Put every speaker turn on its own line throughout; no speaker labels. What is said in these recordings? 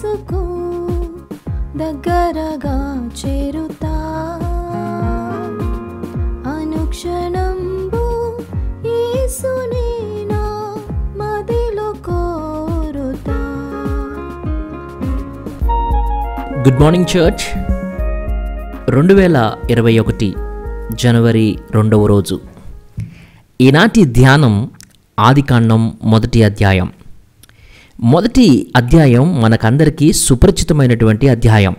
యేసుకు దగ్గరగా చేరుతా అనుక్షణంబు యేసునే నా మదిలో కోరుతా.
Good morning church. 2021 జనవరి 2వ రోజు. ఈనాటి ధ్యానం ఆదికాండం 1వ అధ్యాయం. మొదటి అధ్యాయం మనకందరికీ సుపరిచితమైనటువంటి అధ్యాయం.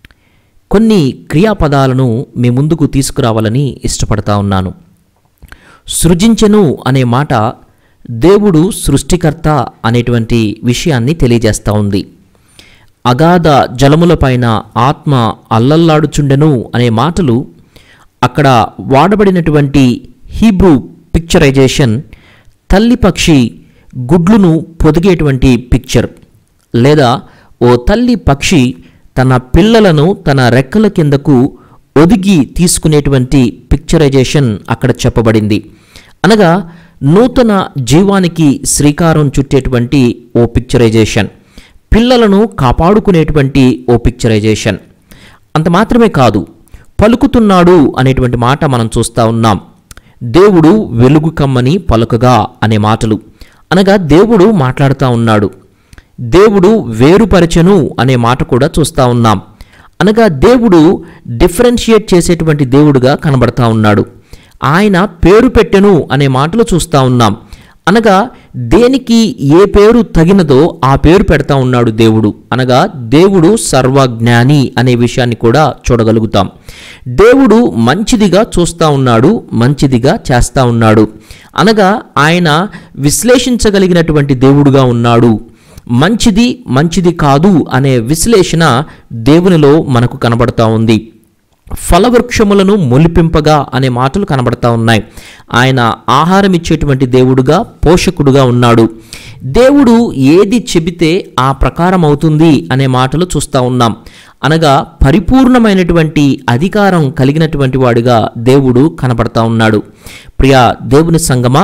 కొన్ని క్రియాపదాలను మీ ముందుకు తీసుకురావాలని ఇష్టపడతా ఉన్నాను. సృజించెను అనే మాట దేవుడు సృష్టికర్త అనేటువంటి విషయాన్ని తెలియజేస్తూ ఉంది. అగాధ జలములపైన ఆత్మ అల్లల్లాడుచుండెను అనే మాటలు అక్కడ వాడబడినటువంటి హీబ్రూ పిక్చరైజేషన్ తల్లి పక్షి గుడ్లును పొదిగేటువంటి పిక్చర్, లేదా ఓ తల్లి పక్షి తన పిల్లలను తన రెక్కల కిందకు ఒదిగి తీసుకునేటువంటి పిక్చరైజేషన్ అక్కడ చెప్పబడింది. అనగా నూతన జీవానికి శ్రీకారం చుట్టేటువంటి ఓ పిక్చరైజేషన్, పిల్లలను కాపాడుకునేటువంటి ఓ పిక్చరైజేషన్. అంత మాత్రమే కాదు, పలుకుతున్నాడు అనేటువంటి మాట మనం చూస్తూ ఉన్నాం. దేవుడు వెలుగు కమ్మని పలుకగా అనే మాటలు, అనగా దేవుడు మాట్లాడుతూ ఉన్నాడు. దేవుడు వేరుపరచెను అనే మాట కూడా చూస్తూ ఉన్నాం. అనగా దేవుడు డిఫరెన్షియేట్ చేసేటువంటి దేవుడుగా కనబడతా ఉన్నాడు. ఆయన పేరు పెట్టెను అనే మాటలు చూస్తూ ఉన్నాం. అనగా దేనికి ఏ పేరు తగినదో ఆ పేరు పెడతా ఉన్నాడు దేవుడు. అనగా దేవుడు సర్వజ్ఞాని అనే విషయాన్ని కూడా చూడగలుగుతాం. దేవుడు మంచిదిగా చూస్తూ ఉన్నాడు, మంచిదిగా చేస్తూ ఉన్నాడు. అనగా ఆయన విశ్లేషించగలిగినటువంటి దేవుడుగా ఉన్నాడు. మంచిది మంచిది కాదు అనే విశ్లేషణ దేవునిలో మనకు కనబడతా ఉంది. ఫలవృక్షములను మొలిపింపగా అనే మాటలు కనబడతా ఉన్నాయి. ఆయన ఆహారం ఇచ్చేటువంటి దేవుడుగా, పోషకుడుగా ఉన్నాడు. దేవుడు ఏది చెబితే ఆ ప్రకారం అవుతుంది అనే మాటలు చూస్తూ ఉన్నాం. అనగా పరిపూర్ణమైనటువంటి అధికారం కలిగినటువంటి వాడిగా దేవుడు కనబడతా ఉన్నాడు. ప్రియా దేవుని సంగమా,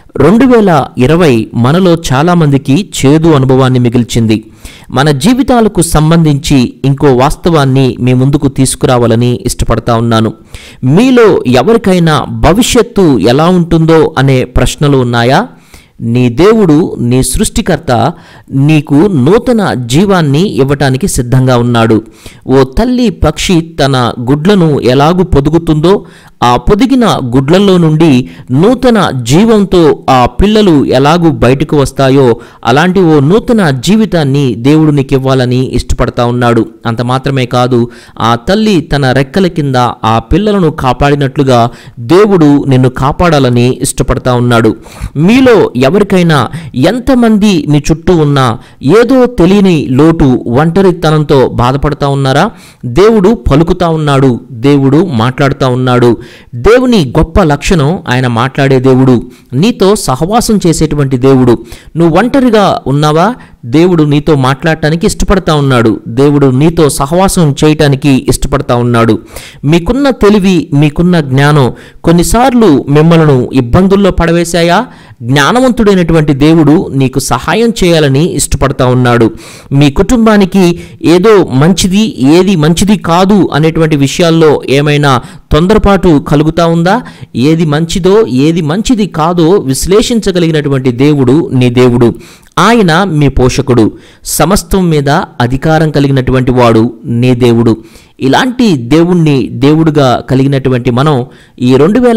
2020 మనలో చాలామందికి చేదు అనుభవాన్ని మిగిల్చింది. మన జీవితాలకు సంబంధించి ఇంకో వాస్తవాన్ని మీ ముందుకు తీసుకురావాలని ఇష్టపడతా ఉన్నాను. మీలో ఎవరికైనా భవిష్యత్తు ఎలా ఉంటుందో అనే ప్రశ్నలు ఉన్నాయా? నీ దేవుడు, నీ సృష్టికర్త నీకు నూతన జీవాన్ని ఇవ్వటానికి సిద్ధంగా ఉన్నాడు. ఓ తల్లి పక్షి తన గుడ్లను ఎలాగూ పొదుగుతుందో ఆ పొదిగిన గుడ్లలో నుండి నూతన జీవంతో ఆ పిల్లలు ఎలాగూ బయటకు వస్తాయో అలాంటి ఓ నూతన జీవితాన్ని దేవుడు నీకు ఇవ్వాలని ఇష్టపడతా ఉన్నాడు. అంత మాత్రమే కాదు, ఆ తల్లి తన రెక్కల కింద ఆ పిల్లలను కాపాడినట్లుగా దేవుడు నిన్ను కాపాడాలని ఇష్టపడతా ఉన్నాడు. మీలో ఎవరికైనా ఎంతమంది మీ చుట్టూ ఉన్నా ఏదో తెలియని లోటు, ఒంటరితనంతో బాధపడతా ఉన్నారా? దేవుడు పలుకుతా ఉన్నాడు, దేవుడు మాట్లాడుతూ ఉన్నాడు. దేవుని గొప్ప లక్షణం ఆయన మాట్లాడే దేవుడు, నీతో సహవాసం చేసేటువంటి దేవుడు. నువ్వు ఒంటరిగా ఉన్నావా? దేవుడు నీతో మాట్లాడటానికి ఇష్టపడతా ఉన్నాడు. దేవుడు నీతో సహవాసం చేయటానికి ఇష్టపడతా ఉన్నాడు. మీకున్న తెలివి, మీకున్న జ్ఞానం కొన్నిసార్లు మిమ్మల్ని ఇబ్బందుల్లో పడవేశాయా? జ్ఞానవంతుడైనటువంటి దేవుడు నీకు సహాయం చేయాలని ఇష్టపడతా ఉన్నాడు. మీ కుటుంబానికి ఏదో మంచిది, ఏది మంచిది కాదు అనేటువంటి విషయాల్లో ఏమైనా తొందరపాటు కలుగుతా ఉందా? ఏది మంచిదో ఏది మంచిది కాదో విశ్లేషించగలిగినటువంటి దేవుడు నీ దేవుడు. ఆయన మీ పోషకుడు, సమస్తం మీద అధికారం కలిగినటువంటి వాడు నీ దేవుడు. ఇలాంటి దేవుణ్ణి దేవుడుగా కలిగినటువంటి మనం ఈ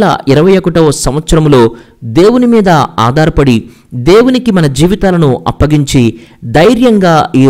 2021వ సంవత్సరంలో దేవుని మీద ఆధారపడి దేవునికి మన జీవితాలను అప్పగించి ధైర్యంగా ఈ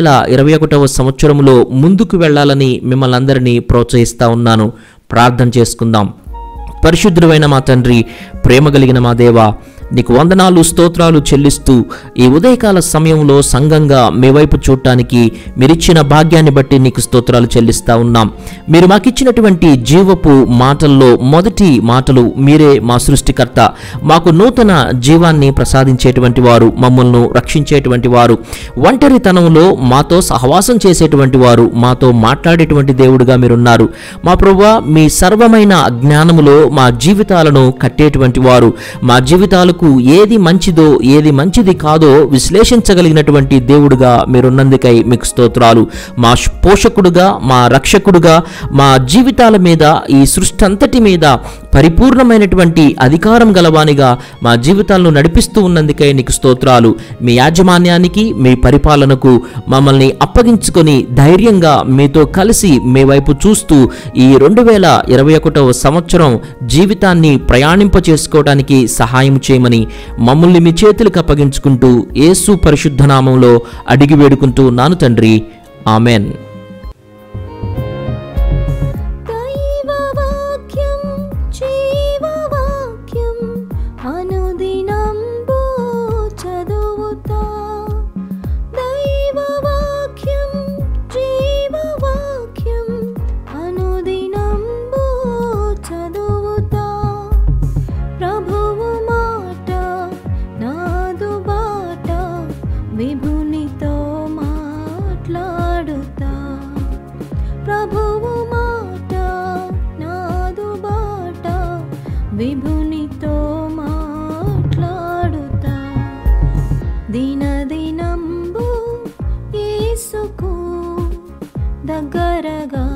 2021వ సంవత్సరంలో ముందుకు వెళ్ళాలని మిమ్మల్ని అందరినీ ప్రోత్సహిస్తూ ఉన్నాను. ప్రార్థన చేసుకుందాం. పరిశుద్ధుడైన మా తండ్రి, ప్రేమ కలిగిన మా దేవా, నీకు వందనాలు, స్తోత్రాలు చెల్లిస్తూ ఈ ఉదయకాల సమయంలో సంఘంగా మీ వైపు చూడటానికి మీరిచ్చిన భాగ్యాన్ని బట్టి నీకు స్తోత్రాలు చెల్లిస్తూ ఉన్నాం. మీరు మాకిచ్చినటువంటి జీవపు మాటల్లో మొదటి మాటలు మీరే మా సృష్టికర్త, మాకు నూతన జీవాన్ని ప్రసాదించేటువంటి వారు, మమ్మల్ని రక్షించేటువంటి వారు, ఒంటరితనంలో మాతో సహవాసం చేసేటువంటి వారు, మాతో మాట్లాడేటువంటి దేవుడుగా మీరున్నారు. మా ప్రభువా, మీ సర్వమైన జ్ఞానములో మా జీవితాలను కట్టేటువంటి వారు, మా జీవితాలకు నాకు ఏది మంచిదో ఏది మంచిది కాదో విశ్లేషించగలిగినటువంటి దేవుడుగా మీరున్నందుకై మీకు స్తోత్రాలు. మా పోషకుడుగా, మా రక్షకుడుగా, మా జీవితాల మీద, ఈ సృష్టి అంతటి మీద పరిపూర్ణమైనటువంటి అధికారం గలవానిగా మా జీవితాలను నడిపిస్తూ ఉన్నందుకై నీకు స్తోత్రాలు. మీ యాజమాన్యానికి, మీ పరిపాలనకు మమ్మల్ని అప్పగించుకొని ధైర్యంగా మీతో కలిసి మీ వైపు చూస్తూ ఈ 2021వ సంవత్సరం జీవితాన్ని ప్రయాణింప చేసుకోవడానికి సహాయం చేయమని మమ్మల్ని మీ చేతులకు అప్పగించుకుంటూ యేసు పరిశుద్ధ నామంలో అడిగి వేడుకుంటూ నాను తండ్రి. ఆమెన్.
విభునితో మాట్లాడుతా, ప్రభువు మాట నాదు బాట, విభునితో మాట్లాడుతా. దినదినంబు యేసుకు దగ్గరగా